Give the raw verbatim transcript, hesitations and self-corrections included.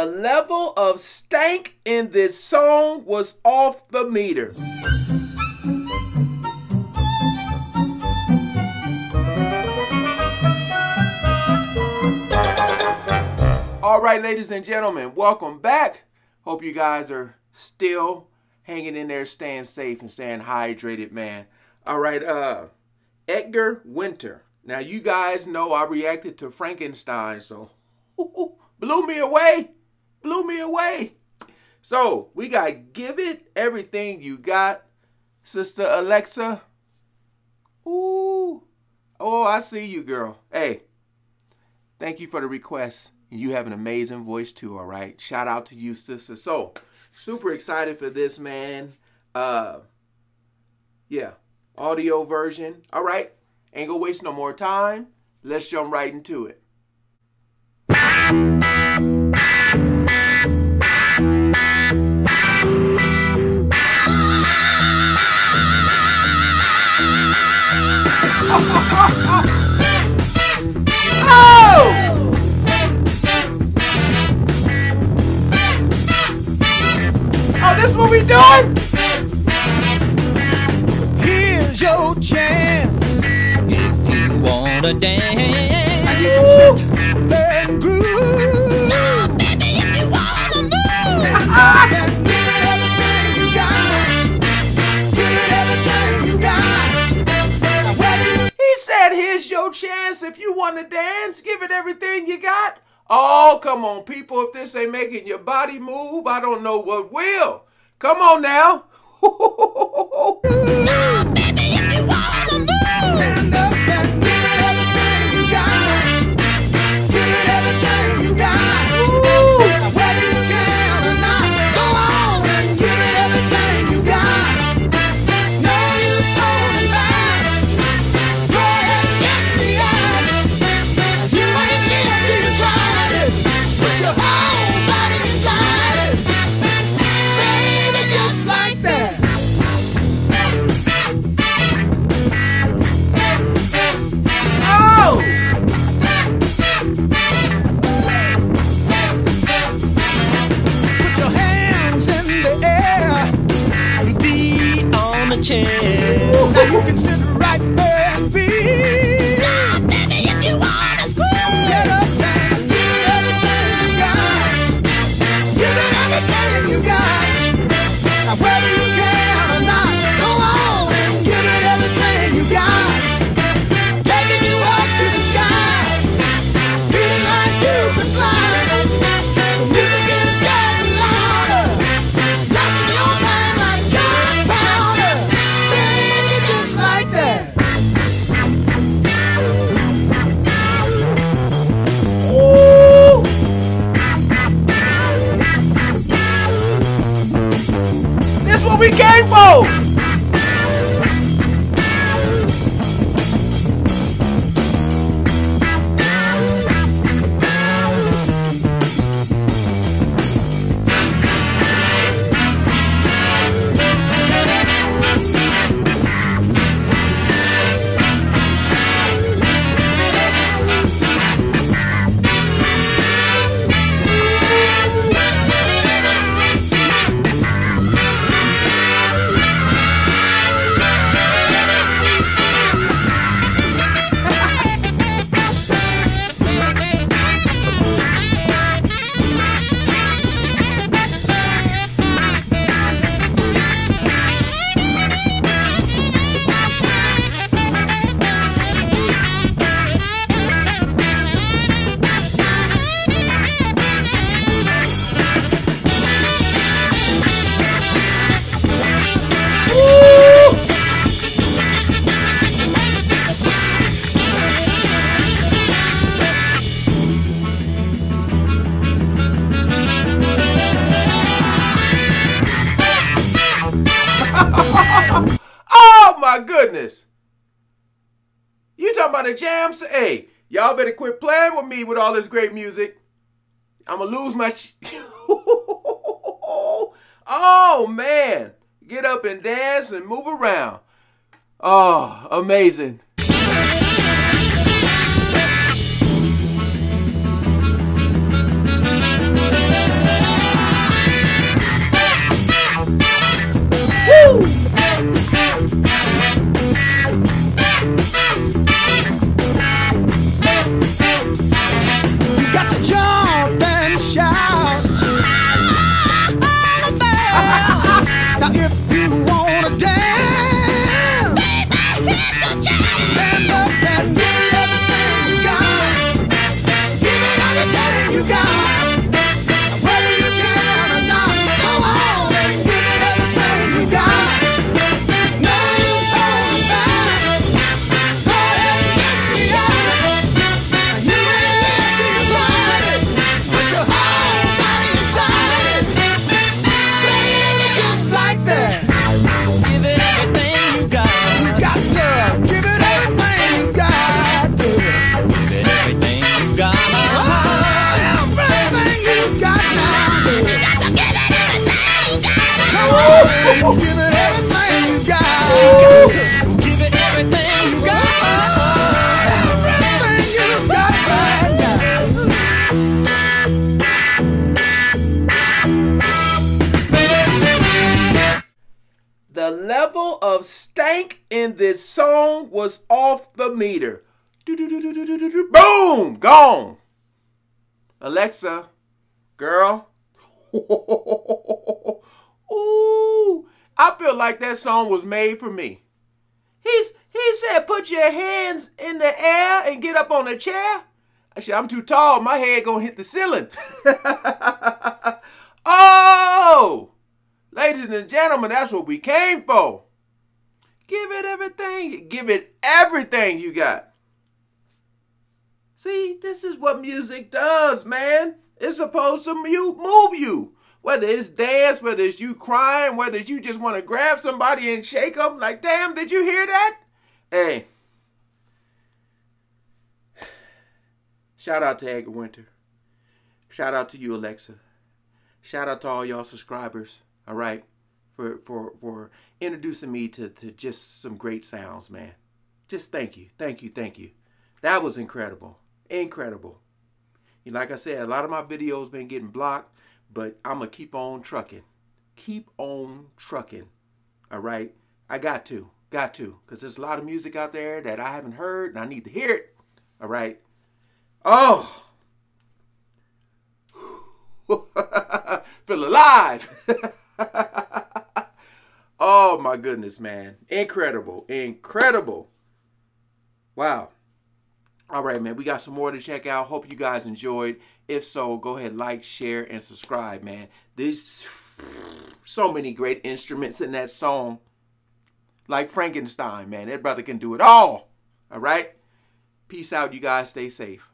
The level of stank in this song was off the meter. All right, ladies and gentlemen, welcome back. Hope you guys are still hanging in there, staying safe and staying hydrated, man. All right, uh, Edgar Winter. Now, you guys know I reacted to Frankenstein, so blew me away, blew me away. So we got Give It Everything You Got, Sister Alexa. Ooh, oh, I see you, girl. Hey, thank you for the request. You have an amazing voice too, all right? Shout out to you, sister. So, super excited for this, man. Uh, yeah, audio version. All right, ain't gonna waste no more time. Let's jump right into it. Oh! Oh, this what we doing? Here's your chance if you wanna dance. Woo! Sit and groove. Now, baby, if you wanna move. And give it everything you got. Give it everything you got. Now, whether you He said, here's your chance if you want to dance. Give it everything you got. Oh, come on, people. If this ain't making your body move, I don't know what will. Come on now. Now, baby, if you wanna move. Stand up and give it everything you got. Give it everything you got. Woo! Now, whether you can or not, go on and give it everything you got. No use holding back. Go ahead and get the edge. You ain't lived till you tried it. Put your whole body inside it. Baby, just like that. Oh! Put your hands in the air, feet on the chair. Now you can sit right there and be. Now, baby, if you wanna scream, get up and give it everything you got. Give it everything you got. Now whether you can or not, go on and give it everything you got. Taking you up to the sky, feeling like you can fly. The music is getting louder, blasting your mind like gunpowder. Baby, just like that. Ooh! This what we came for. Oh my goodness. You talking about a jam? Hey, y'all better quit playing with me with all this great music. I'm gonna lose my sh Oh man. Get up and dance and move around. Oh, amazing. level of stank in this song was off the meter. Boom! Gone. Alexa, girl. Ooh, I feel like that song was made for me. He's, he said, put your hands in the air and get up on a chair. I said, I'm too tall. My head gonna hit the ceiling. Oh, ladies and gentlemen, that's what we came for. Give it everything. Give it everything you got. See, this is what music does, man. It's supposed to move you. Whether it's dance, whether it's you crying, whether it's you just want to grab somebody and shake them like, damn, did you hear that? Hey. Shout out to Edgar Winter. Shout out to you, Alexa. Shout out to all y'all subscribers, all right, for, for, for introducing me to, to just some great sounds, man. Just thank you, thank you, thank you. That was incredible, incredible. And like I said, a lot of my videos been getting blocked, but I'm going to keep on trucking. Keep on trucking, all right? I got to, got to, because there's a lot of music out there that I haven't heard, and I need to hear it, all right? Oh! Feel alive. Oh my goodness, man. Incredible. Incredible. Wow. All right, man. We got some more to check out. Hope you guys enjoyed. If so, go ahead, like, share, and subscribe, man. There's so many great instruments in that song. Like Frankenstein, man. That brother can do it all. All right? Peace out, you guys. Stay safe.